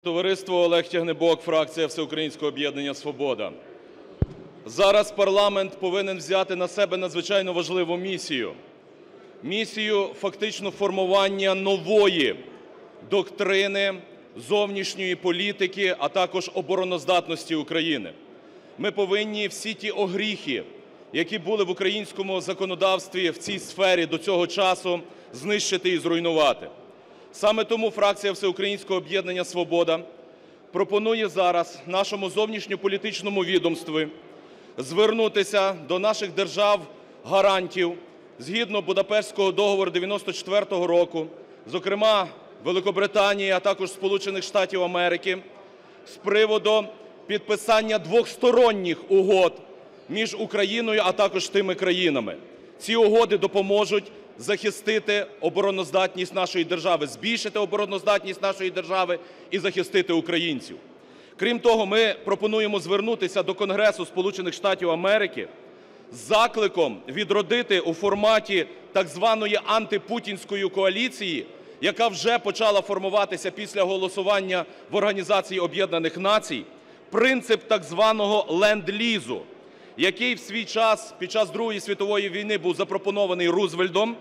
Товариство, Олег Тягнибок, фракція Всеукраїнського об'єднання «Свобода». Зараз парламент повинен взяти на себе надзвичайно важливу місію. Місію фактично формування нової доктрини зовнішньої політики, а також обороноздатності України. Ми повинні всі ті огріхи, які були в українському законодавстві в цій сфері до цього часу, знищити і зруйнувати. Саме тому фракція Всеукраїнського об'єднання «Свобода» пропонує зараз нашому зовнішньополітичному відомству звернутися до наших держав-гарантів згідно Будапештського договору 1994 року, зокрема Великобританії, а також Сполучених Штатів Америки, з приводу підписання двосторонніх угод між Україною, а також тими країнами. Ці угоди допоможуть захистити обороноздатність нашої держави, збільшити обороноздатність нашої держави і захистити українців. Крім того, ми пропонуємо звернутися до Конгресу Сполучених Штатів Америки з закликом відродити у форматі так званої антипутінської коаліції, яка вже почала формуватися після голосування в Організації Об'єднаних Націй, принцип так званого ленд-лізу, який в свій час під час Другої світової війни був запропонований Рузвельтом.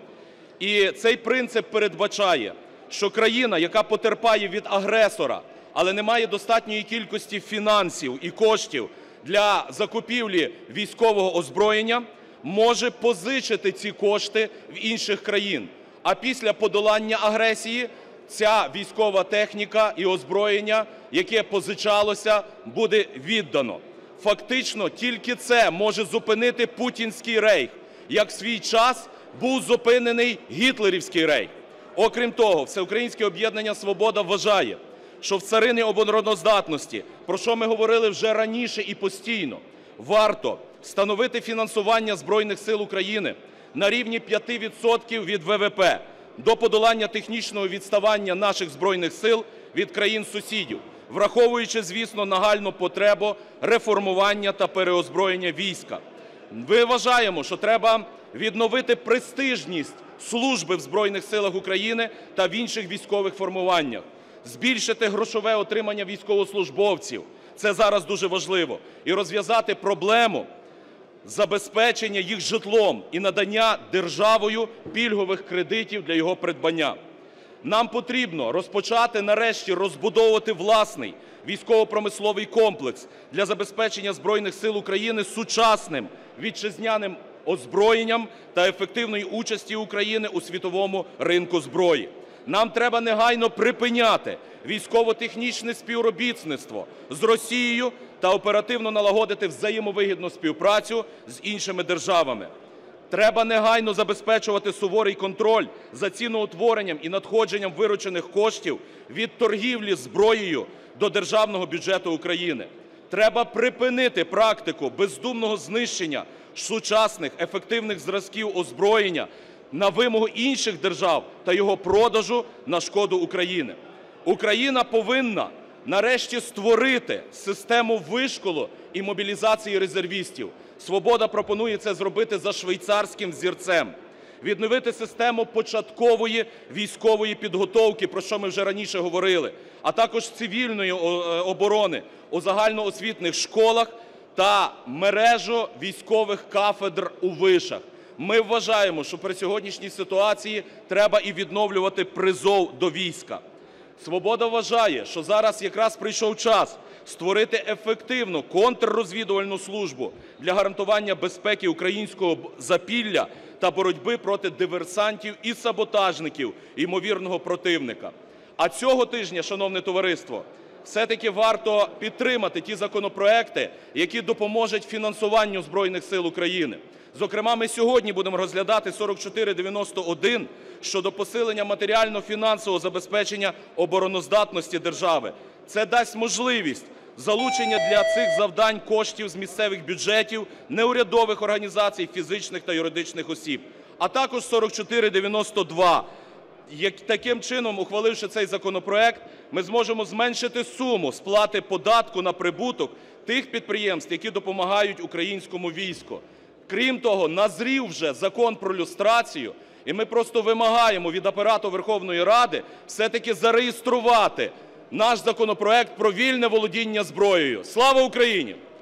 І цей принцип передбачає, що країна, яка потерпає від агресора, але не має достатньої кількості фінансів і коштів для закупівлі військового озброєння, може позичити ці кошти в інших країн. А після подолання агресії ця військова техніка і озброєння, яке позичалося, буде віддано. Фактично, тільки це може зупинити путінський рейх, як в свій час був зупинений гітлерівський рейх. Окрім того, Всеукраїнське об'єднання «Свобода» вважає, що в царині обороноздатності, про що ми говорили вже раніше і постійно, варто встановити фінансування Збройних Сил України на рівні 5% від ВВП до подолання технічного відставання наших Збройних Сил від країн-сусідів, враховуючи, звісно, нагальну потребу реформування та переозброєння війська. Ми вважаємо, що треба відновити престижність служби в Збройних Силах України та в інших військових формуваннях, збільшити грошове отримання військовослужбовців, це зараз дуже важливо, і розв'язати проблему забезпечення їх житлом і надання державою пільгових кредитів для його придбання. Нам потрібно розпочати нарешті розбудовувати власний військово-промисловий комплекс для забезпечення Збройних Сил України сучасним вітчизняним озброєнням та ефективної участі України у світовому ринку зброї. Нам треба негайно припиняти військово-технічне співробітництво з Росією та оперативно налагодити взаємовигідну співпрацю з іншими державами. Треба негайно забезпечувати суворий контроль за ціноутворенням і надходженням виручених коштів від торгівлі зброєю до державного бюджету України. Треба припинити практику бездумного знищення сучасних ефективних зразків озброєння на вимогу інших держав та його продажу на шкоду України. Україна повинна нарешті створити систему вишколу і мобілізації резервістів. «Свобода» пропонує це зробити за швейцарським взірцем. Відновити систему початкової військової підготовки, про що ми вже раніше говорили, а також цивільної оборони у загальноосвітніх школах та мережу військових кафедр у вишах. Ми вважаємо, що при сьогоднішній ситуації треба і відновлювати призов до війська. «Свобода» вважає, що зараз якраз прийшов час створити ефективну контррозвідувальну службу для гарантування безпеки українського запілля та боротьби проти диверсантів і саботажників ймовірного противника. А цього тижня, шановне товариство, все-таки варто підтримати ті законопроекти, які допоможуть фінансуванню Збройних Сил України. Зокрема, ми сьогодні будемо розглядати 4491 щодо посилення матеріально-фінансового забезпечення обороноздатності держави. Це дасть можливість залучення для цих завдань коштів з місцевих бюджетів, неурядових організацій, фізичних та юридичних осіб. А також 4492. Таким чином, ухваливши цей законопроект, ми зможемо зменшити суму сплати податку на прибуток тих підприємств, які допомагають українському війську. Крім того, назрів вже Закон про люстрацію, і ми просто вимагаємо від Апарату Верховної Ради все-таки зареєструвати наш законопроект про вільне володіння зброєю. Слава Україні!